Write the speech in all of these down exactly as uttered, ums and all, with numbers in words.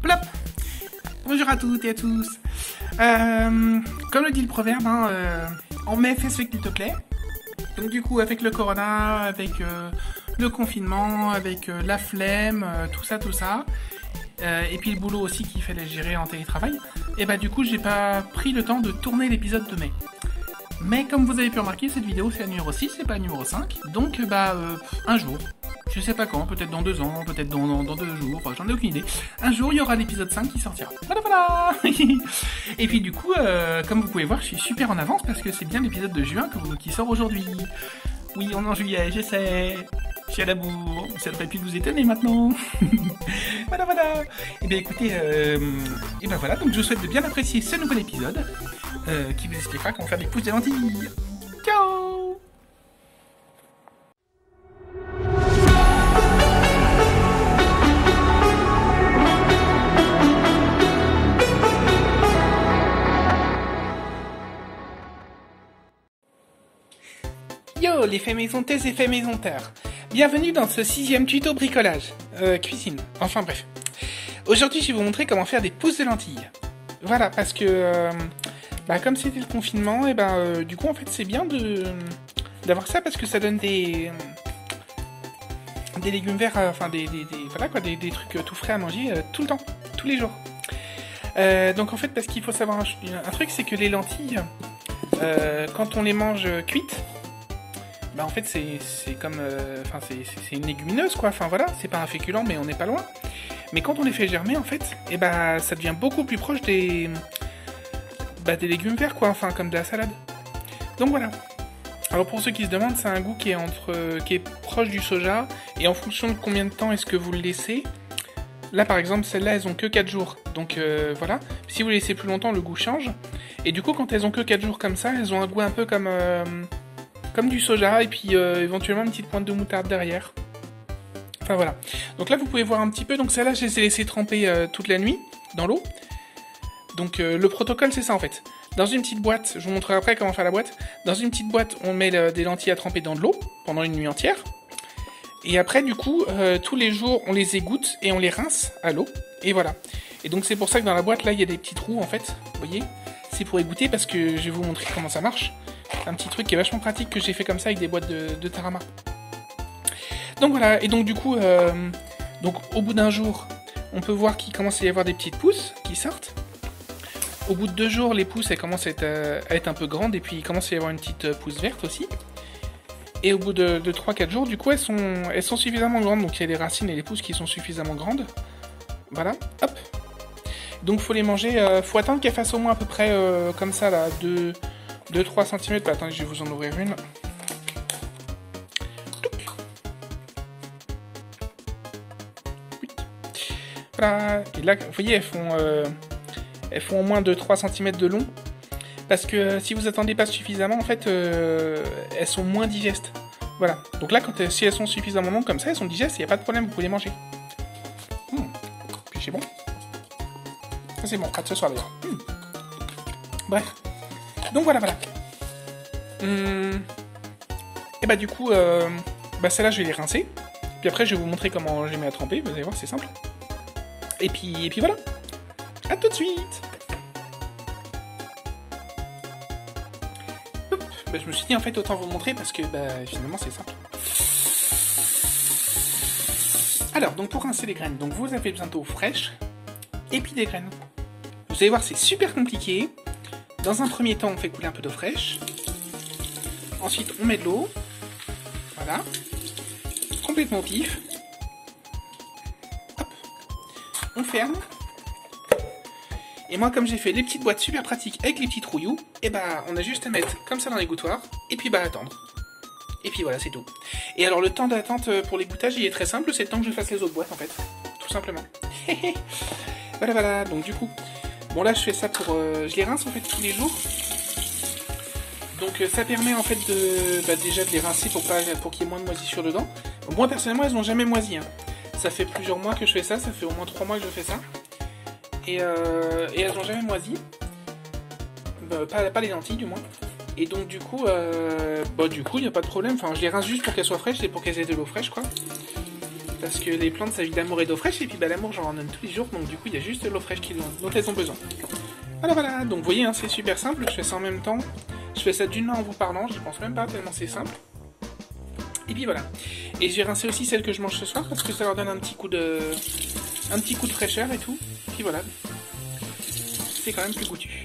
Plop. Bonjour à toutes et à tous. Euh, comme le dit le proverbe, hein, euh, en mai, fais ce qu'il te plaît. Donc du coup, avec le corona, avec euh, le confinement, avec euh, la flemme, euh, tout ça, tout ça, euh, et puis le boulot aussi qu'il fallait gérer en télétravail, et bah du coup, j'ai pas pris le temps de tourner l'épisode de mai. Mais comme vous avez pu remarquer, cette vidéo c'est la numéro six, c'est pas la numéro cinq, donc bah euh, un jour. Je sais pas quand, peut-être dans deux ans, peut-être dans, dans, dans deux jours, enfin, j'en ai aucune idée. Un jour, il y aura l'épisode cinq qui sortira. Voilà, voilà. Et puis du coup, euh, comme vous pouvez voir, je suis super en avance parce que c'est bien l'épisode de juin que- qui sort aujourd'hui. Oui, on est en juillet, je sais. Je suis à la bourre, ça devrait plus vous étonner maintenant. Voilà, voilà. Et bien écoutez, euh, et ben voilà, donc je vous souhaite de bien apprécier ce nouvel épisode euh, qui vous expliquera comment faire des pousses de lentilles. Ciao. Yo les faits maisontés et faits maisontards. Bienvenue dans ce sixième tuto bricolage. Euh, cuisine. Enfin bref. Aujourd'hui je vais vous montrer comment faire des pousses de lentilles. Voilà, parce que euh, bah, comme c'était le confinement, et ben euh, du coup en fait c'est bien de d'avoir ça parce que ça donne des des légumes verts, euh, enfin des, des, des- voilà quoi, des, des trucs euh, tout frais à manger euh, tout le temps, tous les jours. Euh, donc en fait parce qu'il faut savoir un, un truc, c'est que les lentilles, euh, quand on les mange euh, cuites, bah en fait c'est c'est comme, euh, enfin c'est c'est- c'est une légumineuse quoi, enfin voilà, c'est pas un féculent mais on n'est pas loin. Mais quand on les fait germer en fait, et bah ça devient beaucoup plus proche des bah, des légumes verts quoi, enfin comme de la salade. Donc voilà. Alors pour ceux qui se demandent, c'est un goût qui est entre euh, qui est proche du soja et en fonction de combien de temps est-ce que vous le laissez. Là par exemple, celles-là elles ont que quatre jours. Donc euh, voilà, si vous les laissez plus longtemps, le goût change. Et du coup quand elles ont que quatre jours comme ça, elles ont un goût un peu comme euh, comme du soja et puis euh, éventuellement une petite pointe de moutarde derrière. Enfin voilà. Donc là vous pouvez voir un petit peu. Donc celle-là je les ai laissées tremper euh, toute la nuit dans l'eau. Donc euh, le protocole c'est ça en fait. Dans une petite boîte, je vous montrerai après comment faire la boîte. Dans une petite boîte on met le- des lentilles à tremper dans de l'eau pendant une nuit entière. Et après du coup euh, tous les jours on les égoutte et on les rince à l'eau. Et voilà. Et donc c'est pour ça que dans la boîte là il y a des petits trous en fait. Vous voyez. C'est pour égoutter parce que je vais vous montrer comment ça marche. Un petit truc qui est vachement pratique que j'ai fait comme ça avec des boîtes de, de Tarama. Donc voilà, et donc du coup, euh, donc au bout d'un jour, on peut voir qu'il commence à y avoir des petites pousses qui sortent. Au bout de deux jours, les pousses elles commencent à être, euh, à être un peu grandes et puis il commence à y avoir une petite euh, pousse verte aussi. Et au bout de, de trois quatre jours, du coup, elles sont, elles sont suffisamment grandes. Donc il y a les racines et les pousses qui sont suffisamment grandes. Voilà, hop. Donc faut les manger, euh, faut attendre qu'elles fassent au moins à peu près euh, comme ça là, deux trois centimètres. Bah, attendez, je vais vous en ouvrir une. Touc. Oui. Voilà. Et là, vous voyez, elles font, euh, elles font au moins deux trois centimètres de long. Parce que euh, si vous attendez pas suffisamment, en fait, euh, elles sont moins digestes. Voilà. Donc là, quand elles- si elles sont suffisamment longues comme ça, elles sont digestes, il n'y a pas de problème, vous pouvez les manger. Mmh. Puis c'est bon. Ça c'est bon, pas de ce soir d'ailleurs. Mmh. Bref. Donc voilà, voilà. Hum, Et bah du coup, euh, bah celles-là je vais les rincer. Puis après je vais vous montrer comment je les mets à tremper, vous allez voir c'est simple. Et puis, et puis voilà. A tout de suite. Hop. Bah, je me suis dit en fait autant vous montrer parce que bah finalement c'est simple. Alors donc pour rincer les graines, donc vous avez besoin d'eau fraîche et puis des graines. Vous allez voir c'est super compliqué. Dans un premier temps on fait couler un peu d'eau fraîche. Ensuite, on met de l'eau. Voilà. Complètement au pif. Hop. On ferme. Et moi, comme j'ai fait des petites boîtes super pratiques avec les petits trouillous, et bah, on a juste à mettre comme ça dans l'égouttoir. Et puis, bah, attendre. Et puis voilà, c'est tout. Et alors, le temps d'attente pour l'égouttage, il est très simple. C'est le temps que je fasse les autres boîtes, en fait. Tout simplement. Voilà, voilà. Donc, du coup, bon, là, je fais ça pour. Euh, je les rince, en fait, tous les jours. Donc ça permet en fait de bah, déjà de les rincer pour, pas, pour qu'il y ait moins de moisissures dedans. Donc, moi personnellement elles n'ont jamais moisi. Hein. Ça fait plusieurs mois que je fais ça, ça fait au moins trois mois que je fais ça. Et, euh, et elles n'ont jamais moisi. Bah, pas, pas les lentilles du moins. Et donc du coup, euh, bah du coup il n'y a pas de problème. Enfin je les rince juste pour qu'elles soient fraîches et pour qu'elles aient de l'eau fraîche quoi. parce que les plantes ça vit d'amour et d'eau fraîche, et puis bah, l'amour j'en donne tous les jours, donc du coup il y a juste de l'eau fraîche qui, dont elles ont besoin. Voilà, voilà, donc vous voyez, hein, c'est super simple, je fais ça en même temps, je fais ça d'une main en vous parlant, j'y pense même pas tellement c'est simple. Et puis voilà. Et je vais rincer aussi celles que je mange ce soir, parce que ça leur donne un petit coup de, un petit coup de fraîcheur et tout, puis voilà. C'est quand même plus goûtu.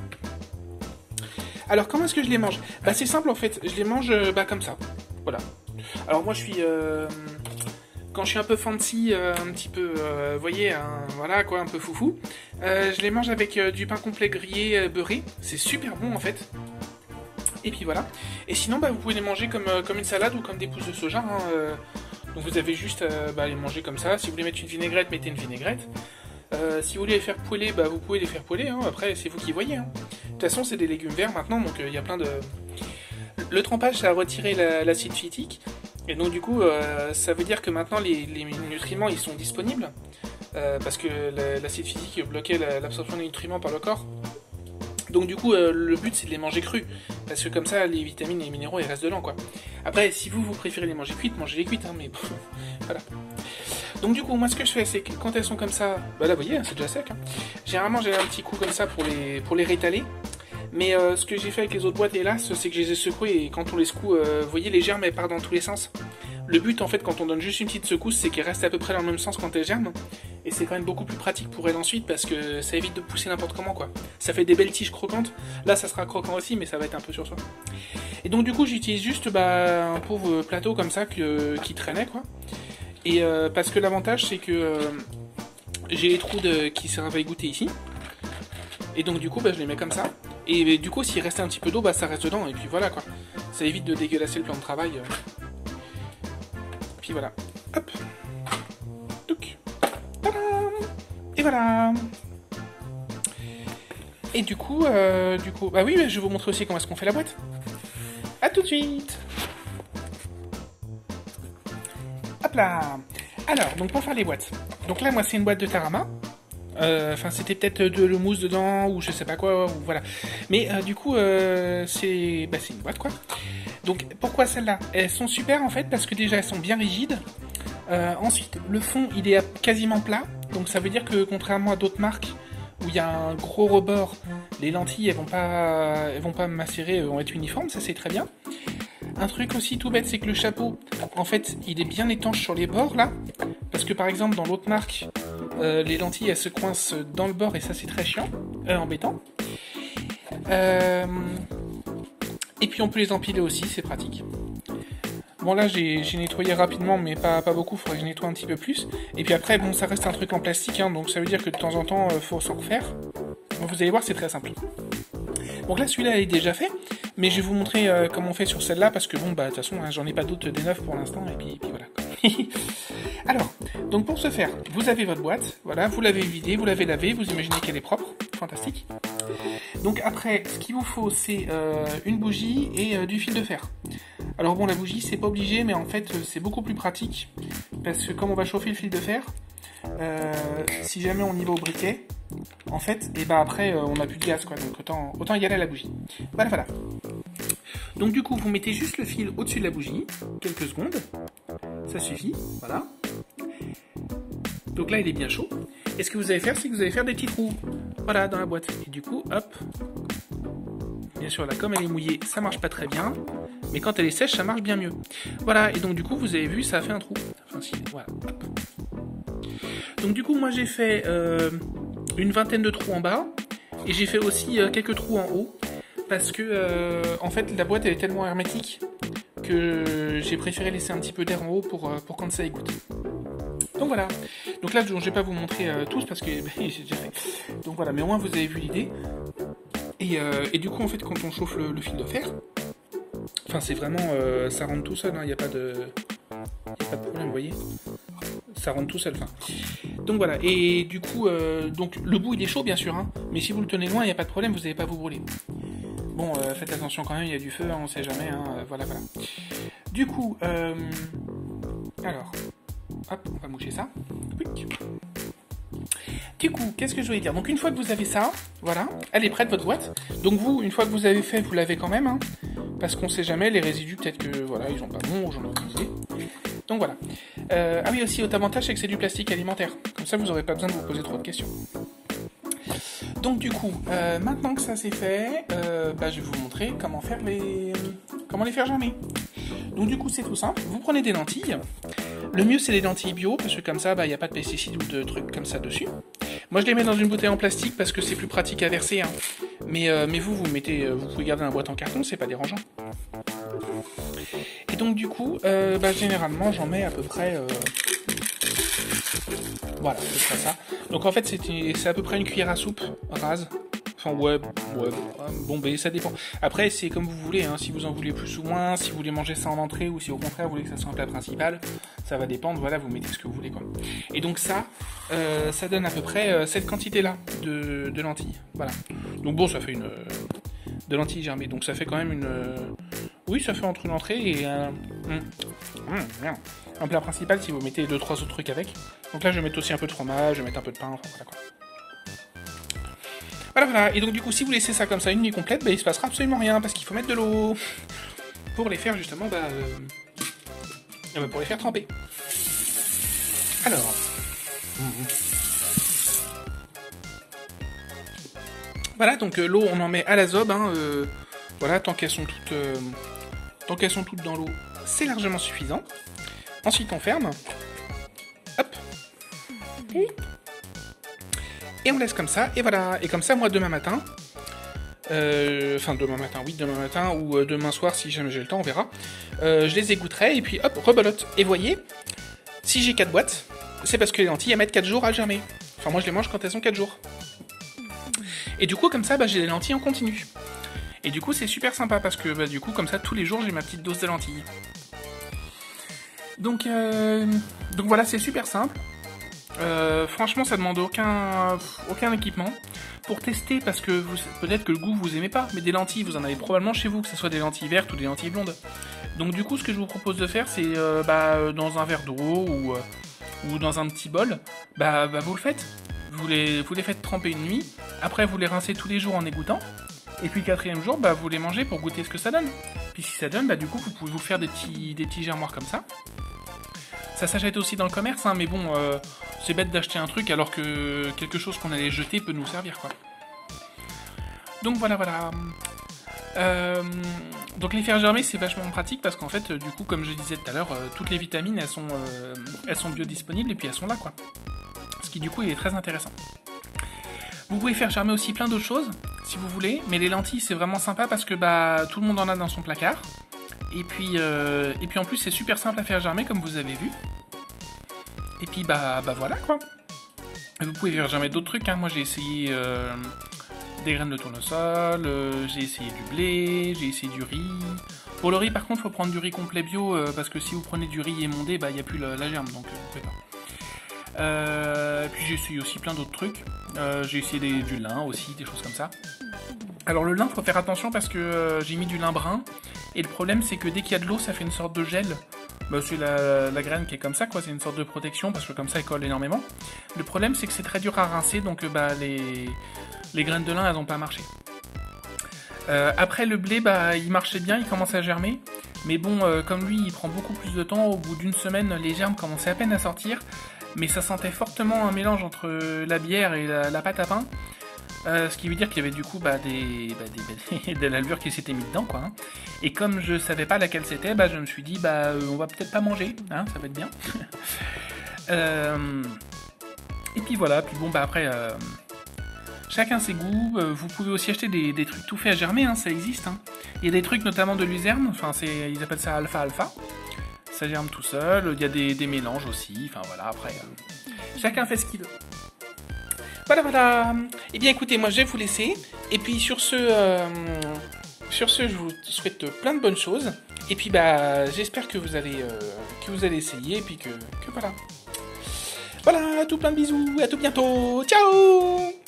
Alors comment est-ce que je les mange? Bah c'est simple en fait, je les mange bah, comme ça, voilà. Alors moi je suis, euh, quand je suis un peu fancy, euh, un petit peu, euh, vous voyez, un, voilà quoi, un peu foufou, euh, je les mange avec euh, du pain complet grillé euh, beurré, c'est super bon en fait. Et puis voilà. Et sinon bah, vous pouvez les manger comme, euh, comme une salade ou comme des pousses de soja, hein, euh, donc vous avez juste euh, bah, les manger comme ça. Si vous voulez mettre une vinaigrette, mettez une vinaigrette. Euh, si vous voulez les faire poêler, bah, vous pouvez les faire poêler, hein. Après c'est vous qui voyez. Hein. De toute façon c'est des légumes verts maintenant, donc il euh, y a plein de... Le trempage ça a retiré l'acide la, phytique, et donc du coup euh, ça veut dire que maintenant les, les nutriments ils sont disponibles, euh, parce que l'acide phytique bloquait l'absorption des nutriments par le corps. Donc du coup euh, le but c'est de les manger crus, parce que comme ça les vitamines et les minéraux ils restent dedans quoi. Après si vous vous préférez les manger cuites, mangez les cuites, hein, mais bon, voilà. Donc du coup moi ce que je fais c'est que quand elles sont comme ça, bah là vous voyez c'est déjà sec, hein. Généralement j'ai un petit coup comme ça pour les, pour les rétaler. Mais euh, ce que j'ai fait avec les autres boîtes, hélas, c'est que je les ai secouées, et quand on les secoue, euh, vous voyez les germes elles partent dans tous les sens. Le but en fait quand on donne juste une petite secousse, c'est qu'elles restent à peu près dans le même sens quand elles germent. Et c'est quand même beaucoup plus pratique pour elles ensuite, parce que ça évite de pousser n'importe comment quoi. Ça fait des belles tiges croquantes, là ça sera croquant aussi, mais ça va être un peu sur soi. Et donc du coup j'utilise juste bah, un pauvre plateau comme ça que, qui traînait quoi. Et euh, parce que l'avantage c'est que euh, j'ai les trous de, qui servent à égoutter ici. Et donc du coup bah, je les mets comme ça. Et du coup s'il reste un petit peu d'eau, bah ça reste dedans. Et puis voilà quoi. Ça évite de dégueulasser le plan de travail. Puis voilà. Hop. Touc. Tadam. Et voilà. Et du coup, euh, du coup, bah oui, je vais vous montrer aussi comment est-ce qu'on fait la boîte. A tout de suite. Hop là. Alors, donc pour faire les boîtes. Donc là, moi, c'est une boîte de Tarama. Enfin, euh, c'était peut-être de le mousse dedans, ou je sais pas quoi, ou voilà. Mais euh, du coup, euh, c'est bah, une boîte, quoi. Donc, pourquoi celles-là? Elles sont super, en fait, parce que déjà, elles sont bien rigides. Euh, ensuite, le fond, il est quasiment plat. Donc, ça veut dire que, contrairement à d'autres marques, où il y a un gros rebord, les lentilles, elles vont pas, elles vont pas macérer, elles vont être uniformes, ça c'est très bien. Un truc aussi tout bête, c'est que le chapeau, en fait, il est bien étanche sur les bords, là. Parce que, par exemple, dans l'autre marque, euh, les lentilles, elles se coincent dans le bord, et ça, c'est très chiant, euh, embêtant. Euh... Et puis, on peut les empiler aussi, c'est pratique. Bon, là, j'ai nettoyé rapidement, mais pas, pas beaucoup, il faudrait que je nettoie un petit peu plus. Et puis après, bon, ça reste un truc en plastique, hein, donc ça veut dire que de temps en temps, il euh, faut s'en refaire. Donc, vous allez voir, c'est très simple. Donc là, celui-là est déjà fait, mais je vais vous montrer euh, comment on fait sur celle-là, parce que bon, bah, de toute façon, hein, j'en ai pas d'autres des neufs pour l'instant, et puis, et puis voilà. Alors, donc pour ce faire, vous avez votre boîte, voilà, vous l'avez vidée, vous l'avez lavée, vous imaginez qu'elle est propre, fantastique. Donc après, ce qu'il vous faut, c'est euh, une bougie et euh, du fil de fer. Alors bon, la bougie, c'est pas obligé, mais en fait, c'est beaucoup plus pratique, parce que comme on va chauffer le fil de fer, euh, si jamais on y va au briquet, en fait, et ben après, euh, on n'a plus de gaz, quoi, donc autant, autant y aller à la bougie. Voilà, voilà. Donc du coup, vous mettez juste le fil au-dessus de la bougie, quelques secondes, ça suffit, voilà. Donc là, il est bien chaud. Et ce que vous allez faire, c'est que vous allez faire des petits trous, voilà, dans la boîte. Et du coup, hop. Bien sûr, là, comme elle est mouillée, ça marche pas très bien. Mais quand elle est sèche, ça marche bien mieux. Voilà, et donc du coup, vous avez vu, ça a fait un trou. Enfin, si, voilà, hop. Donc du coup, moi, j'ai fait euh, une vingtaine de trous en bas. Et j'ai fait aussi euh, quelques trous en haut. Parce que, euh, en fait, la boîte, elle est tellement hermétique que j'ai préféré laisser un petit peu d'air en haut pour, euh, pour quand ça égoutte. Donc voilà. Donc là, je ne vais pas vous montrer euh, tous parce que bah, j'ai déjà fait. Donc voilà, mais au moins vous avez vu l'idée. Et, euh, et du coup, en fait, quand on chauffe le, le fil de fer, enfin, c'est vraiment, euh, ça rentre tout seul. Il hein, n'y a pas de, y a pas de problème, vous voyez. Ça rentre tout seul. Fin. Donc voilà. Et du coup, euh, donc le bout il est chaud bien sûr, hein, mais si vous le tenez loin, il n'y a pas de problème, vous n'allez pas vous brûler. Bon, euh, faites attention quand même, il y a du feu, hein, on ne sait jamais. Hein, euh, voilà, voilà. Du coup, euh, alors. Hop, on va moucher ça. Du coup, qu'est-ce que je voulais dire? Donc une fois que vous avez ça, voilà, elle est prête votre boîte. Donc vous, une fois que vous avez fait, vous l'avez quand même, hein, parce qu'on sait jamais, les résidus peut-être que voilà, ils ont pas bon, j'en ai aucune idée. Donc voilà. Euh, ah oui, aussi, autre avantage, c'est que c'est du plastique alimentaire. Comme ça, vous n'aurez pas besoin de vous poser trop de questions. Donc du coup, euh, maintenant que ça c'est fait, euh, bah, je vais vous montrer comment faire les, comment les faire germer. Donc du coup, c'est tout simple. Vous prenez des lentilles. Le mieux, c'est les lentilles bio, parce que comme ça, bah, il n'y a pas de pesticides ou de trucs comme ça dessus. Moi, je les mets dans une bouteille en plastique parce que c'est plus pratique à verser. Hein. Mais, euh, mais vous, vous mettez, vous pouvez garder un boîte en carton, c'est pas dérangeant. Et donc du coup, euh, bah, généralement, j'en mets à peu près... Euh... Voilà, c'est ça. Donc en fait, c'est à peu près une cuillère à soupe rase. Enfin, ouais, ouais, bombé, ça dépend. Après, c'est comme vous voulez, hein, si vous en voulez plus ou moins, si vous voulez manger ça en entrée, ou si au contraire vous voulez que ça soit un plat principal, ça va dépendre, voilà, vous mettez ce que vous voulez, quoi. Et donc ça, euh, ça donne à peu près euh, cette quantité-là de, de lentilles, voilà. Donc bon, ça fait une... Euh, de lentilles germées, donc ça fait quand même une... Euh, oui, ça fait entre une entrée et un... Mmh, mmh, un plat principal si vous mettez deux trois autres trucs avec. Donc là, je vais mettre aussi un peu de fromage, je vais mettre un peu de pain, enfin voilà quoi. Voilà, voilà. Et donc du coup, si vous laissez ça comme ça une nuit complète, bah, il se passera absolument rien, parce qu'il faut mettre de l'eau pour les faire justement, bah, euh, pour les faire tremper. Alors, voilà, donc euh, l'eau, on en met à la zob, hein, euh, voilà, tant qu'elles sont toutes, euh, tant qu'elles sont toutes dans l'eau, c'est largement suffisant. Ensuite, on ferme. Hop. Et on laisse comme ça, et voilà. Et comme ça, moi, demain matin, euh, enfin, demain matin, oui, demain matin, ou euh, demain soir, si jamais j'ai le temps, on verra, euh, je les égoutterarai, et puis hop, rebelote. Et voyez, si j'ai quatre boîtes, c'est parce que les lentilles, elles mettent quatre jours à germer. Enfin, moi, je les mange quand elles ont quatre jours. Et du coup, comme ça, bah, j'ai les lentilles en continu. Et du coup, c'est super sympa, parce que, bah, du coup, comme ça, tous les jours, j'ai ma petite dose de lentilles. Donc, euh, donc voilà, c'est super simple. Euh, franchement, ça demande aucun, aucun équipement. Pour tester, parce que peut-être que le goût vous aimez pas, mais des lentilles, vous en avez probablement chez vous, que ce soit des lentilles vertes ou des lentilles blondes. Donc du coup, ce que je vous propose de faire, c'est euh, bah, dans un verre d'eau ou, euh, ou dans un petit bol, bah, bah vous le faites. Vous les, vous les faites tremper une nuit. Après, vous les rincez tous les jours en égouttant. Et puis quatrième jour, bah, vous les mangez pour goûter ce que ça donne. Puis si ça donne, bah, du coup, vous pouvez vous faire des petits, des petits germoirs comme ça. Ça s'achète aussi dans le commerce, hein, mais bon, euh, c'est bête d'acheter un truc alors que quelque chose qu'on allait jeter peut nous servir, quoi. Donc voilà, voilà. Euh, donc les faire germer, c'est vachement pratique parce qu'en fait, du coup, comme je disais tout à l'heure, euh, toutes les vitamines, elles sont, euh, elles sont biodisponibles et puis elles sont là, quoi. Ce qui, du coup, est très intéressant. Vous pouvez faire germer aussi plein d'autres choses, si vous voulez, mais les lentilles, c'est vraiment sympa parce que bah, tout le monde en a dans son placard. Et puis, euh, et puis en plus c'est super simple à faire germer comme vous avez vu. Et puis bah, bah voilà quoi. Vous pouvez faire germer d'autres trucs, hein. Moi j'ai essayé euh, des graines de tournesol, euh, j'ai essayé du blé, j'ai essayé du riz. Pour le riz par contre il faut prendre du riz complet bio euh, parce que si vous prenez du riz émondé, bah il n'y a plus la, la germe donc euh, vous pouvez pas. Euh, puis j'ai essayé aussi plein d'autres trucs. Euh, j'ai essayé des, du lin aussi, des choses comme ça. Alors le lin, faut faire attention parce que euh, j'ai mis du lin brun. Et le problème, c'est que dès qu'il y a de l'eau, ça fait une sorte de gel. Bah, c'est la, la graine qui est comme ça, quoi. C'est une sorte de protection parce que comme ça, elle colle énormément. Le problème, c'est que c'est très dur à rincer, donc bah, les, les graines de lin, elles n'ont pas marché. Euh, après, le blé, bah, il marchait bien, il commençait à germer. Mais bon, euh, comme lui, il prend beaucoup plus de temps. Au bout d'une semaine, les germes commençaient à peine à sortir. Mais ça sentait fortement un mélange entre la bière et la, la pâte à pain. Euh, ce qui veut dire qu'il y avait du coup bah, des, bah, des, bah, de la levure qui s'était mise dedans, quoi. Hein. Et comme je savais pas laquelle c'était, bah, je me suis dit, bah, euh, on va peut-être pas manger, hein, ça va être bien. euh, et puis voilà, puis bon, bah après, euh, chacun ses goûts. Euh, vous pouvez aussi acheter des, des trucs tout faits à germer, hein, ça existe. Hein. Il y a des trucs notamment de luzerne, enfin, ils appellent ça alpha alpha. Ça germe tout seul. Il y a des, des mélanges aussi, enfin voilà, après, euh, chacun fait ce qu'il veut. Voilà, voilà. Eh bien, écoutez, moi, je vais vous laisser. Et puis, sur ce, euh, sur ce, je vous souhaite plein de bonnes choses. Et puis, bah, j'espère que vous allez, euh, que vous allez essayer. Et puis que, que voilà. Voilà, tout plein de bisous. À tout bientôt. Ciao.